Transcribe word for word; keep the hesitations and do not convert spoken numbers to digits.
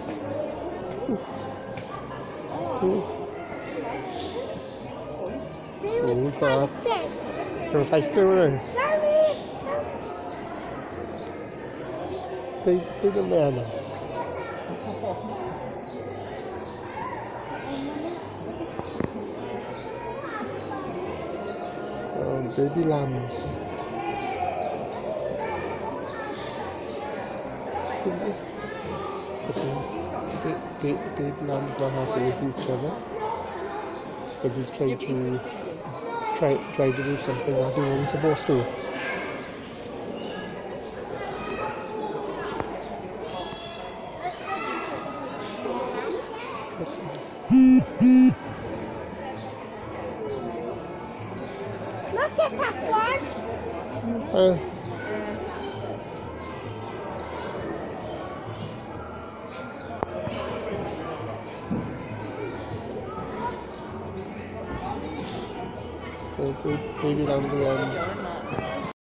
Ủa sao? Sao sạch kêu rồi? Say, say the man. Um, baby lambs. Okay, baby lambs are happy with each other. But he's trying to try try to do something that he wasn't supposed to. Look at that one. Uh, baby, baby lambs again.